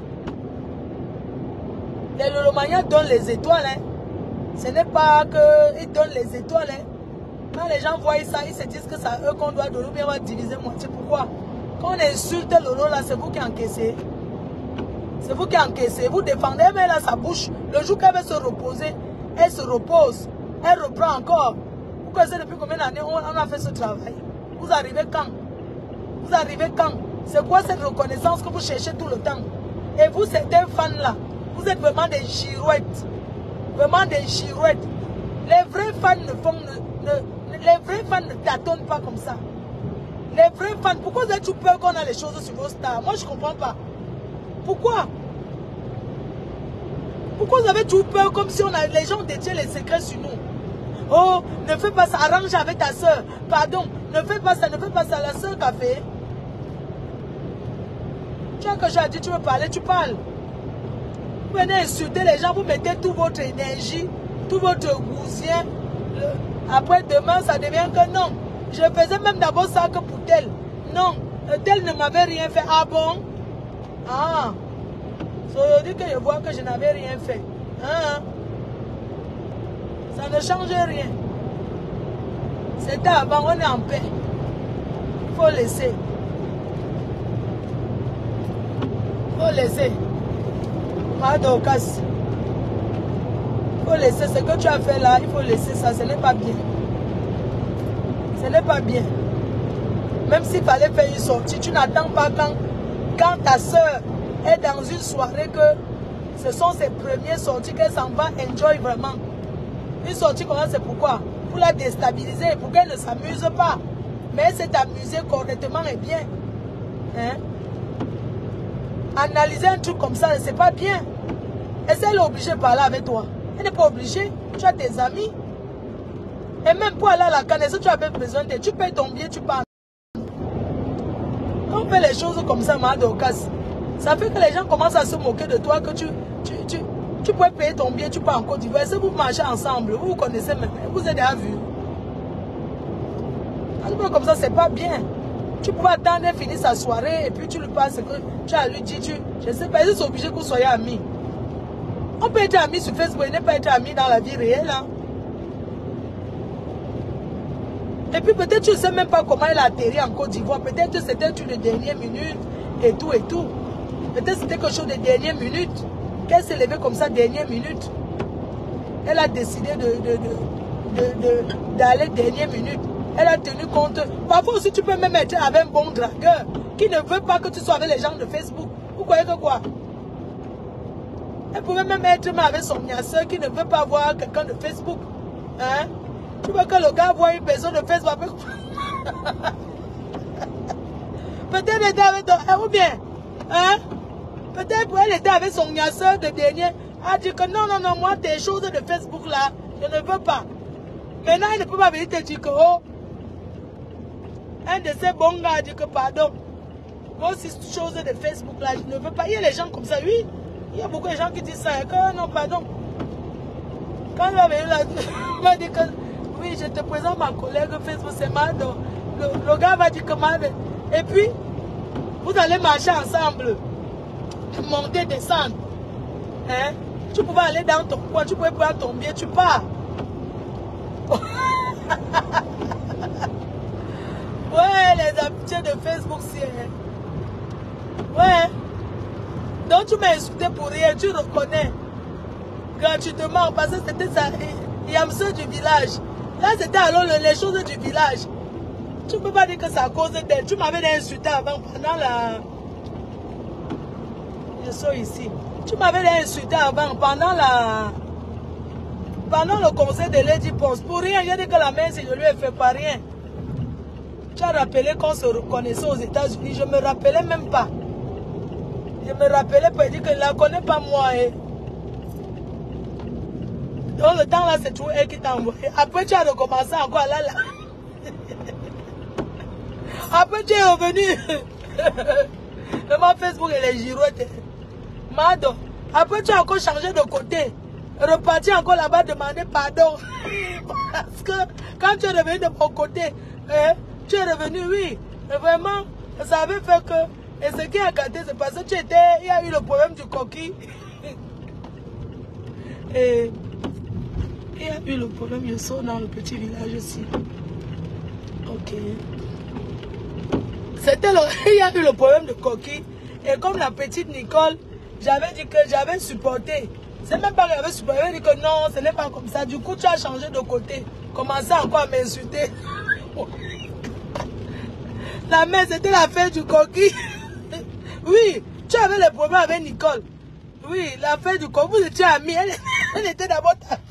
Les Lolomaniens donnent les étoiles. Hein. Ce n'est pas qu'ils donnent les étoiles. Hein. Quand les gens voient ça, ils se disent que c'est eux qu'on doit donner, bien on va diviser moitié. Pourquoi? Quand on insulte Lolo, là, c'est vous qui encaissez. C'est vous qui encaissez. Vous défendez, mais là, sa bouche. Le jour qu'elle va se reposer, elle se repose. Elle reprend encore. Vous connaissez depuis combien d'années on a fait ce travail? Vous arrivez quand? Vous arrivez quand? C'est quoi cette reconnaissance que vous cherchez tout le temps? Et vous, certains fans-là, vous êtes vraiment des girouettes. Vraiment des girouettes. Les vrais fans les vrais fans ne tâtonnent pas comme ça. Les vrais fans, pourquoi vous avez tout peur qu'on a les choses sur vos stars? Moi, je ne comprends pas. Pourquoi? Pourquoi vous avez tout peur comme si les gens détiennent les secrets sur nous? Oh, ne fais pas ça, arrange avec ta soeur. Pardon, ne fais pas ça, la soeur qu'a fait. Tu as quelque chose à dire, tu veux parler, tu parles. Vous venez insulter les gens, vous mettez toute votre énergie, tout votre gousien. Après demain, ça devient que non. Je faisais même d'abord ça que pour tel. Non, tel ne m'avait rien fait. Ah bon? Ah. C'est aujourd'hui que je vois que je n'avais rien fait. Hein? Ça ne change rien. C'était avant, on est en paix. Il faut laisser. Il faut laisser. Madokas. Il faut laisser ce que tu as fait là. Il faut laisser ça. Ce n'est pas bien. Ce n'est pas bien. Même s'il fallait faire une sortie, tu n'attends pas quand ta soeur est dans une soirée que ce sont ses premières sorties qu'elle s'en va enjoy vraiment. Une sortie comme ça, c'est pourquoi? Pour la déstabiliser, pour qu'elle ne s'amuse pas. Mais elle s'est amusée correctement et bien. Hein? Analyser un truc comme ça, c'est pas bien. Est-ce qu'elle est obligée de parler avec toi? Elle n'est pas obligée. Tu as tes amis. Et même pour aller à la canne, si tu avais besoin de... Tu payes ton billet, tu parles. Quand on fait les choses comme ça, ça fait que les gens commencent à se moquer de toi, que tu pourrais payer ton billet, tu pars en Côte d'Ivoire. Si vous marchez ensemble, vous vous connaissez même, vous êtes déjà vus. Comme ça, c'est pas bien. Tu pouvais attendre, finir sa soirée, et puis tu lui passes, que tu as lui dit, je sais pas, ils sont obligés que vous soyez amis. On peut être amis sur Facebook, et ne pas être amis dans la vie réelle. Hein. Et puis peut-être tu ne sais même pas comment elle a atterri en Côte d'Ivoire. Peut-être que c'était une dernière minute et tout et tout. Peut-être c'était quelque chose de dernière minute. Qu'elle s'est levée comme ça, dernière minute. Elle a décidé d'aller dernière minute. Elle a tenu compte. Parfois aussi tu peux même être avec un bon dragueur qui ne veut pas que tu sois avec les gens de Facebook. Vous croyez que quoi? Elle pouvait même être avec son soeur qui ne veut pas voir quelqu'un de Facebook. Hein? Tu vois que le gars voit une personne de Facebook avec... Peut-être elle était avec toi, ou bien, hein? Peut-être elle était avec son soeur de dernier. Elle a dit que non, non, non, moi, tes choses de Facebook là, je ne veux pas. Maintenant, elle ne peut pas venir te dire que, oh, un de ces bons gars a dit que, pardon, moi, ces choses de Facebook là, je ne veux pas. Il y a les gens comme ça, oui. Il y a beaucoup de gens qui disent ça, que non, pardon. Quand elle va venir là, elle va dire que, oui, je te présente ma collègue Facebook, c'est Mado. Le gars va dire que Mado. Et puis, vous allez marcher ensemble. Monter, descendre. Hein? Tu pouvais aller dans ton coin, tu pouvais prendre ton billet, tu pars. Ouais, les amitiés de Facebook, c'est... Ouais. Donc tu m'as insulté pour rien, tu reconnais. Gratuitement, parce que c'était ça. Yamse du village. Là, c'était alors les choses du village. Tu ne peux pas dire que c'est à cause d'elle. Tu m'avais insulté avant, pendant la... Je suis ici. Tu m'avais insulté avant, pendant le conseil de Lady Post. Pour rien, j'ai dit que la main, si je lui ai fait pas rien. Tu as rappelé qu'on se reconnaissait aux États-Unis. Je ne me rappelais même pas. Je me rappelais pas, il dit que ne la connaît pas moi. Hein. Donc le temps là, c'est tout elle qui t'a envoyé. Après, tu as recommencé encore là. Après, tu es revenu. Vraiment, Facebook et les girouettes. Mado. Après, tu as encore changé de côté. Reparti encore là-bas, demander pardon. Parce que quand tu es revenu de mon côté, hein, tu es revenu, oui. Mais vraiment, ça avait fait que... Et ce qui a gâté, c'est parce que tu étais... Il y a eu le problème du coquille. Et... Il y a eu le problème, je sors dans le petit village aussi. Ok. C'était le... Il y a eu le problème de coquille. Et comme la petite Nicole, j'avais dit que j'avais supporté. C'est même pas que j'avais supporté. J'avais dit que non, ce n'est pas comme ça. Du coup, tu as changé de côté. Commencé encore à m'insulter. La mère, c'était l'affaire du coquille. Oui, tu avais le problème avec Nicole. Oui, l'affaire du coquille. Vous étiez amis. Elle était d'abord ta fille.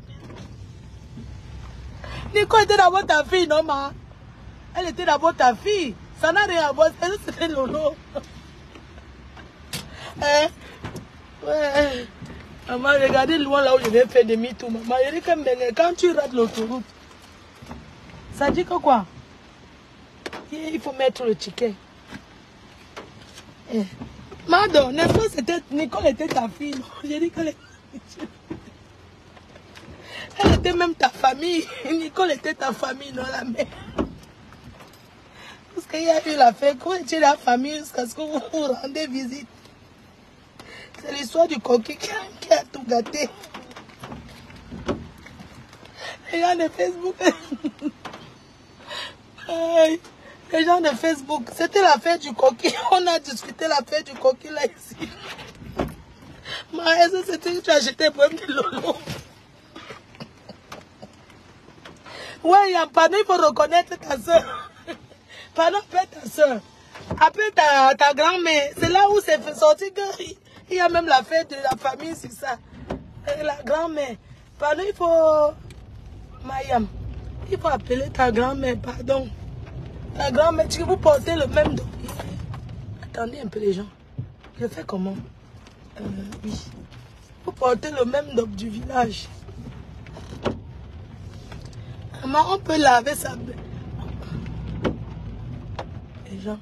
Nicole était d'abord ta fille, non, ma? Elle était d'abord ta fille. Ça n'a rien à voir. C'était Lolo. Hein? Ouais. Maman, regardez loin là où je vais faire demi-tour. Maman, je dis que quand tu rates l'autoroute, ça dit que quoi? Il faut mettre le ticket. Mado, n'est-ce pas, c'était Nicole était ta fille. J'ai dit qu'elle elle était même ta famille. Nicole était ta famille, non la mère. Parce qu'il y a eu l'affaire, quand tu es la famille jusqu'à ce que vous vous rendez visite. C'est l'histoire du coquille qui a tout gâté. Les gens de Facebook. Les gens de Facebook. C'était l'affaire du coquille. On a discuté l'affaire du coquille là ici. Mais est-ce que c'était que tu as acheté pour de lolo? Ouais, il y a pas, il faut reconnaître ta soeur. Pardon, appelle ta soeur. Appelle ta grand-mère. C'est là où c'est fait sortir qu'il y a même l'affaire de la famille, c'est ça. Et la grand-mère. Pardon, il faut... Mayam, il faut appeler ta grand-mère, pardon. Ta grand-mère, tu vous portez le même dos. Attendez un peu les gens. Je fais comment? Oui. Vous portez le même dos du village. Maman, on peut laver ça. Les gens.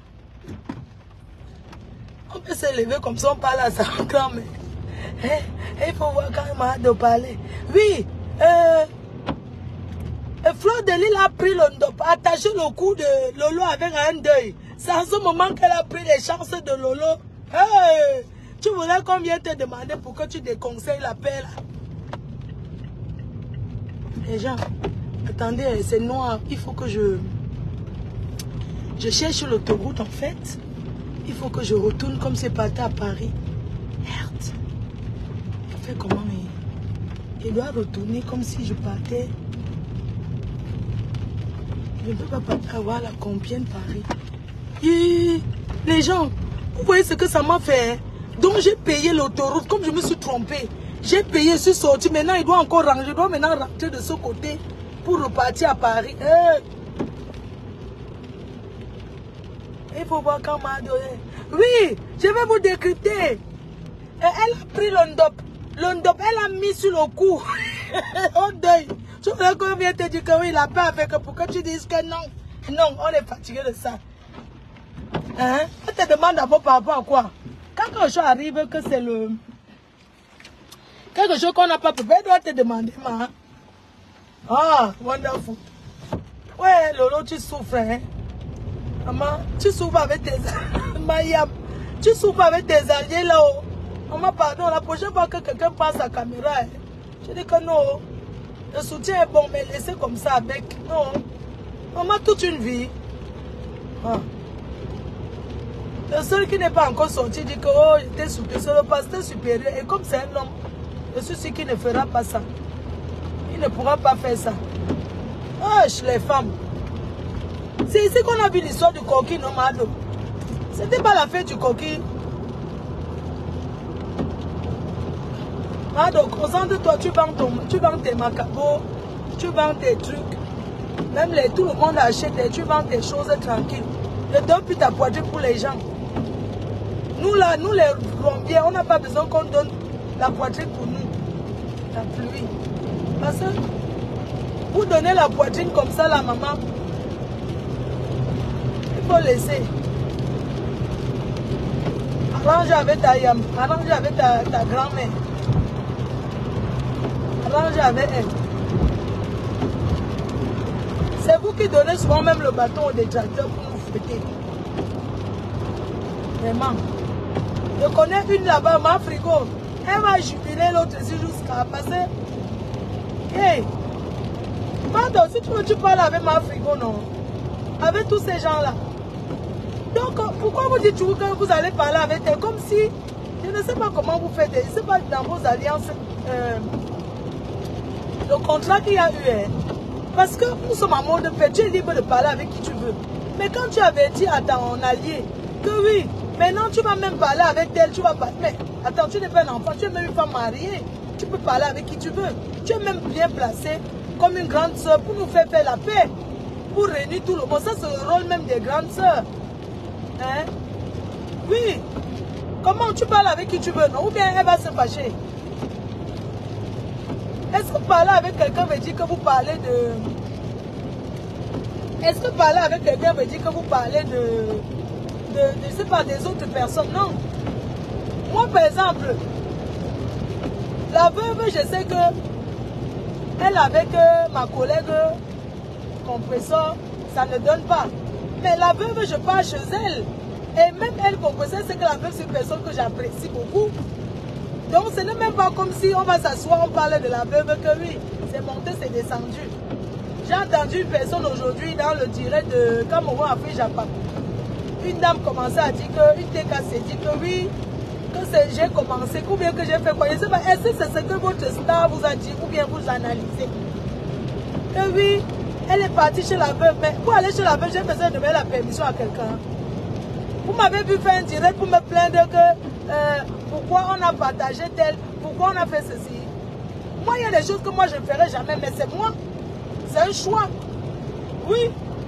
On peut se lever comme ça, on parle à sa grand-mère. Il faut voir quand même de parler. Oui, Fleur de Lille a pris le ndop, attaché le cou de Lolo avec un deuil. C'est en ce moment qu'elle a pris les chances de Lolo. Hey, tu voulais combien te demander pour que tu déconseilles la paix là? Les gens, attendez, c'est noir. Il faut que je cherche l'autoroute en fait. Il faut que je retourne comme c'est parti à Paris. Merde. Je fais comment? Je dois retourner comme si je partais. Je ne peux pas partir à voir la Compiègne Paris. Et les gens, vous voyez ce que ça m'a fait? Donc j'ai payé l'autoroute comme je me suis trompée. J'ai payé, je suis sorti. Maintenant, il doit encore ranger. Je dois maintenant rentrer de ce côté pour repartir à Paris. Il faut voir quand m'a donné. Oui, je vais vous décrypter. Elle a pris le ndop. Le ndop, elle a mis sur le cou. On deuil. Tu voulais qu'on vienne te dire que oui, il a pas avec. Pour que tu dises que non. Non, on est fatigué de ça. Hein? Elle te demande d'abord par rapport à quoi? Quand quelque chose arrive, que c'est le... quelque chose qu'on n'a pas pu faire, elle doit te demander, ma. Ah, wonderful. Ouais, Lolo, tu souffres, hein? Maman, tu souffres avec tes... Mayam, tu souffres avec tes alliés là-haut. Maman, pardon, la prochaine fois que quelqu'un passe sa caméra, hein, je dis que non. Le soutien est bon, mais laissez comme ça avec. Non. Maman, toute une vie. Ah. Le seul qui n'est pas encore sorti dit que oh, j'étais soutenu, c'est le pasteur supérieur. Et comme c'est un homme, je suis sûr qu'il ne fera pas ça. Il ne pourra pas faire ça. Ah, les femmes. C'est ici qu'on a vu l'histoire du coquille, non, Mado? C'était pas la fête du coquille. Mado, concentre-toi, tu vends tes macabos, tu vends tes trucs. Même tout le monde achète, tu vends tes choses tranquilles. Ne donne plus ta poitrine pour les gens. Nous là, nous les rombiers, on n'a pas besoin qu'on donne la poitrine pour nous. La pluie. Parce que vous donnez la poitrine comme ça, la maman. Il faut laisser. Arrange avec ta yam, arrange avec ta grand-mère. Arrange avec elle. C'est vous qui donnez souvent même le bâton au détracteur pour nous fouetter. Vraiment. Je connais une là-bas, ma frigo. Elle va jubiler l'autre ici jusqu'à passer. Hey! Pardon, si tu veux, tu parles avec ma frigo, non? Avec tous ces gens-là. Donc, pourquoi vous dites toujours que vous allez parler avec elle? Comme si, je ne sais pas comment vous faites. Je ne sais pas dans vos alliances, le contrat qu'il y a eu. Hein. Parce que nous sommes en mode de paix. Tu es libre de parler avec qui tu veux. Mais quand tu avais dit à ton allié que oui, maintenant tu vas même parler avec elle, tu vas parler. Mais attends, tu n'es pas un enfant, tu es même une femme mariée. Tu peux parler avec qui tu veux. Tu es même bien placé comme une grande soeur pour nous faire la paix. Pour réunir tout le monde. Ça, c'est le rôle même des grandes soeurs. Hein? Oui. Comment tu parles avec qui tu veux, non? Ou bien elle va se fâcher. Est-ce que parler avec quelqu'un veut dire que vous parlez de... Est-ce que parler avec quelqu'un veut dire que vous parlez je sais pas, des autres personnes? Non. Moi, par exemple, la veuve, je sais que elle avec ma collègue compresseur, ça ne donne pas. Mais la veuve, je pars chez elle. Et même elle, compresseur, c'est que la veuve, c'est une personne que j'apprécie beaucoup. Donc, ce n'est même pas comme si on va s'asseoir, on parle de la veuve, que oui, c'est monté, c'est descendu. J'ai entendu une personne aujourd'hui dans le direct de Cameroun Afrique Japon. Une dame commençait à dire que, une TK s'est dit que oui, que j'ai commencé, ou bien que j'ai fait quoi. Je ne sais pas, est-ce que c'est ce que votre star vous a dit, ou bien vous analysez? Que oui, elle est partie chez la veuve, mais pour aller chez la veuve, j'ai besoin de mettre la permission à quelqu'un. Vous m'avez vu faire un direct pour me plaindre que pourquoi on a partagé tel, pourquoi on a fait ceci. Moi, il y a des choses que moi je ne ferai jamais, mais c'est moi. C'est un choix. Oui.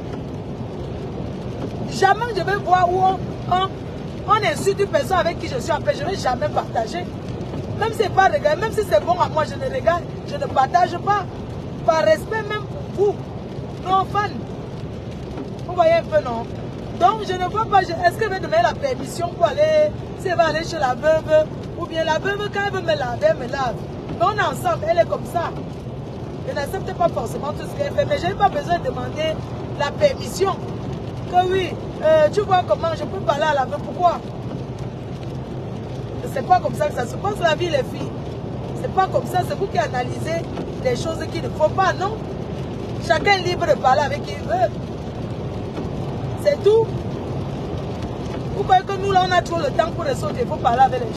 Jamais je vais voir où on insulte une personne avec qui je suis en paix. Je ne vais jamais partager. Même si c'est pas regardé, même si c'est bon à moi, je ne regarde, je ne partage pas. Par respect même pour vous, nos fans. Vous voyez un peu, non? Donc je ne vois pas, est-ce qu'elle veut donner la permission pour aller, si elle va aller chez la veuve, ou bien la veuve, quand elle veut me laver, elle me lave. Mais on est ensemble, elle est comme ça. Je n'accepte pas forcément tout ce qu'elle fait, mais je n'ai pas besoin de demander la permission. Que oui, tu vois comment je peux parler à la veuve, pourquoi? C'est pas comme ça que ça se passe la vie, les filles. C'est pas comme ça, c'est vous qui analysez les choses qu'il ne faut pas, non? Chacun est libre de parler avec qui il veut. C'est tout. Vous croyez que nous, là, on a trop le temps pour les autres, il faut parler avec les gens.